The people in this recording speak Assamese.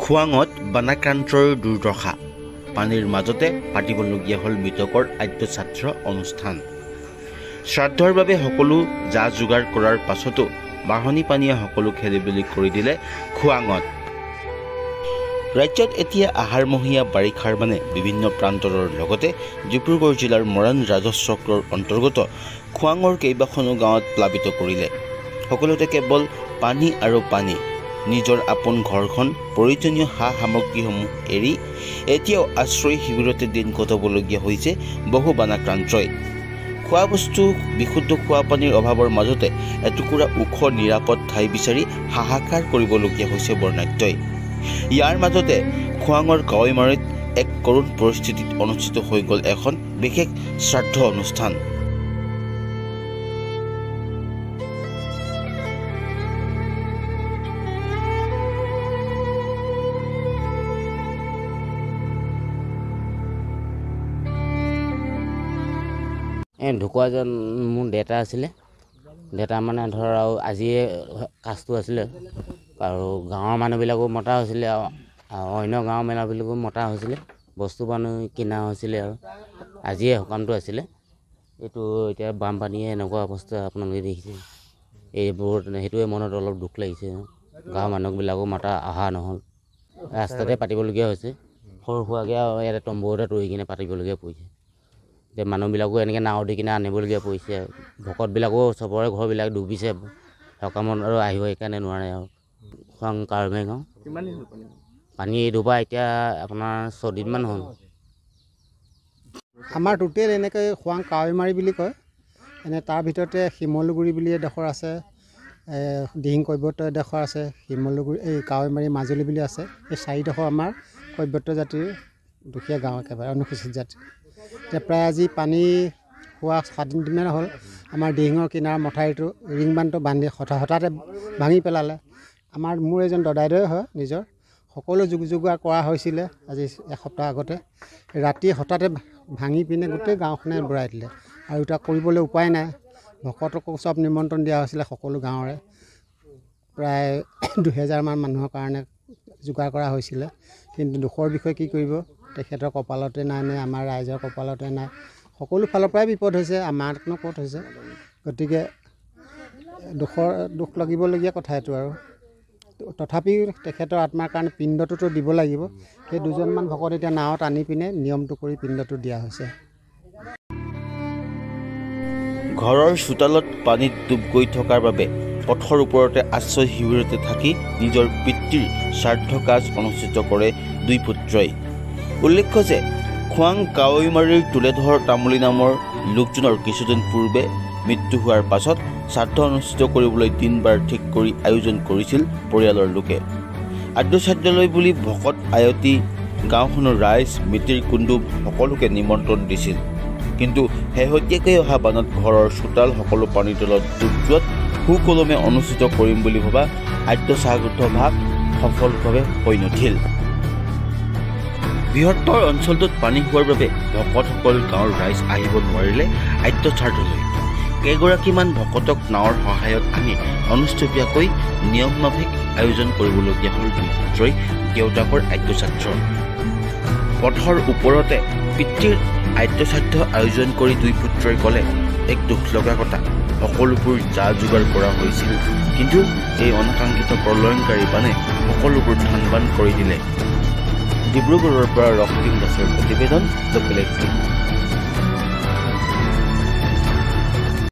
খোৱাঙত বানাক্ৰান্তৰ দুৰ্দশা পানীৰ মাজতে পাতিবলগীয়া হ'ল মৃতকৰ আদ্য ছাত্ৰ অনুষ্ঠান। শ্ৰাদ্ধৰ বাবে সকলো যা যোগাৰ কৰাৰ পাছতো বাঢ়নী পানীয়ে সকলো খেলিমেলি কৰি দিলে খোৱাঙত। ৰাজ্যত এতিয়া আহাৰমহীয়া বাৰিষাৰ মানে বিভিন্ন প্ৰান্তৰৰ লগতে ডিব্ৰুগড় জিলাৰ মৰাণ ৰাজহ চক্ৰৰ অন্তৰ্গত খোৱাঙৰ কেইবাখনো গাঁৱত প্লাবিত কৰিলে। সকলোতে কেৱল পানী আৰু পানী। নিজৰ আপোন ঘৰখন প্ৰয়োজনীয় সা সামগ্ৰীসমূহ এৰি এতিয়াও আশ্ৰয় শিবিৰতে দিন কটাবলগীয়া হৈছে বহু বানাক্ৰান্তই। খোৱা বস্তু বিশুদ্ধ খোৱা পানীৰ অভাৱৰ মাজতে এটুকুৰা ওখ নিৰাপদ ঠাই বিচাৰি হাহাকাৰ কৰিবলগীয়া হৈছে বৰ্ণাঢ্যই। ইয়াৰ মাজতে খোৱাঙৰ কাৱৈমাৰীত এক কৰুণ পৰিস্থিতিত অনুষ্ঠিত হৈ গ'ল এখন বিশেষ শ্ৰাদ্ধ অনুষ্ঠান। ঢুকুৱাজন মোৰ দেউতা আছিলে। দেউতা মানে ধৰ আৰু আজিয়ে কাজটো আছিলে আৰু গাঁৱৰ মানুহবিলাকো মতা হৈছিলে আৰু অন্য গাঁৱৰ মানুহবিলাকো মতা হৈছিলে। বস্তু পানী কিনা হৈছিলে আৰু আজিয়ে সকামটো আছিলে। এইটো এতিয়া বানপানীয়ে এনেকুৱা অৱস্থা আপোনালোকে দেখিছে। এইবোৰ সেইটোৱে মনত অলপ দুখ লাগিছে। গাঁৱৰ মানুহবিলাকো মতা অহা নহ'ল, ৰাস্তাতে পাতিবলগীয়া হৈছে। সৰু সুৰাকৈ আৰু ইয়াতে তম্বুতে ৰৈ কিনে পাতিবলগীয়া পৰিছে। এতিয়া মানুহবিলাকো এনেকৈ নাও দি কিনে আনিবলগীয়া পৰিছে। ভকতবিলাকো চবৰে ঘৰবিলাক ডুবিছে সকামত আৰু আহিব সেইকাৰণে নোৱাৰে আৰু। খোৱাং কাৱৈমাৰী গাঁও পানী এইটোপা এতিয়া আপোনাৰ 6 দিনমান হ'ল। আমাৰ টোটেল এনেকৈ খোৱাং কাৱৈমাৰী বুলি কয়। এনে তাৰ ভিতৰতে শিমলুগুৰি বুলি এডোখৰ আছে, দিহিং কৈৱৰ্ত এডোখৰ আছে, শিমলুগুৰি এই কাৱৈমাৰী মাজুলী বুলি আছে। এই 4ডোখৰ আমাৰ কৈৱৰ্ত জাতিৰ দুখীয়া গাঁও, একেবাৰে অনুসূচিত জাতি। এতিয়া প্ৰায় আজি পানী হোৱা 7 দিনমান হ'ল। আমাৰ দিহিঙৰ কিনাৰ মথাউৰিটো ৰিং বান্ধটো বান্ধি হঠাতে ভাঙি পেলালে। মোৰ এজন দদাইদেউ হয় নিজৰ। সকলো যোগাৰ কৰা হৈছিলে আজি এসপ্তাহ আগতে। ৰাতি হঠাতে ভাঙি পিনে গোটেই গাঁওখনে বুৰাই দিলে আৰু এতিয়া কৰিবলৈ উপায় নাই। ভকতকো চব নিমন্ত্ৰণ দিয়া হৈছিলে সকলো গাঁৱৰে। প্ৰায় 2000মান মানুহৰ কাৰণে যোগাৰ কৰা হৈছিলে। কিন্তু দুখৰ বিষয়ে কি কৰিব, তেখেতৰ কপালতে নাই নে আমাৰ ৰাইজৰ কপালতে নাই। সকলো ফালৰ পৰাই বিপদ হৈছে, আমাৰনো ক'ত হৈছে। গতিকে দুখ লাগিবলগীয়া কথা এইটো আৰু। তথাপিও তেখেতৰ আত্মাৰ কাৰণে পিণ্ডটোতো দিব লাগিব। সেই 2জনমান ভকত এতিয়া নাৱত আনি পিনে নিয়মটো কৰি পিণ্ডটো দিয়া হৈছে। ঘৰৰ চোতালত পানীত ডুব গৈ থকাৰ বাবে পথৰ ওপৰতে আশ্ৰয় শিবিৰতে থাকি নিজৰ পিতৃৰ শ্ৰাদ্ধ কাজ অনুষ্ঠিত কৰে 2 পুত্ৰই। উল্লেখ্য যে খোৱাং কাৱৈমাৰীৰ তুলেধৰ তামুলী নামৰ লোকজনৰ কিছুদিন পূৰ্বে মৃত্যু হোৱাৰ পাছত শ্ৰাদ্ধ অনুষ্ঠিত কৰিবলৈ দিন বাৰ ঠিক কৰি আয়োজন কৰিছিল পৰিয়ালৰ লোকে। আদ্য শ্ৰাদ্ধলৈ বুলি ভকত আয়তী গাঁওখনৰ ৰাইজ মিতিৰ কুণ্ডুম সকলোকে নিমন্ত্ৰণ দিছিল। কিন্তু শেহতীয়াকৈ অহা বানত ঘৰৰ চোতাল সকলো পানীৰ তলত ডুব যোৱাত সুকলমে অনুষ্ঠিত কৰিম বুলি ভবা আদ্য শ্ৰাদ্ধ ভাগ সফলভাৱে হৈ নুঠিল। বৃহত্তৰ অঞ্চলটোত পানী হোৱাৰ বাবে ভকতসকল গাঁৱৰ ৰাইজ আহিব নোৱাৰিলে আদ্য শ্ৰাদ্ধলৈ। কেইগৰাকীমান ভকতক নাৱৰ সহায়ত আনি অনুষ্ঠীয়াকৈ নিয়মমাফিক আয়োজন কৰিবলগীয়া হ'ল 2 পুত্ৰই দেউতাকৰ আদ্য শ্ৰাদ্ধ। পথৰ ওপৰতে পিতৃৰ আদ্য শ্ৰাদ্ধ আয়োজন কৰি 2 পুত্ৰই ক'লে এক দুখ লগা কথা। সকলোবোৰ যা যোগাৰ কৰা হৈছিল, কিন্তু এই অনাকাংক্ষিত প্ৰলয়ংকাৰী বানে সকলোবোৰ ধান কৰি দিলে। ডিব্ৰুগড়ৰ পৰা ৰক্তিম দাসৰ প্ৰতিবেদন, দ্য বেলেগ।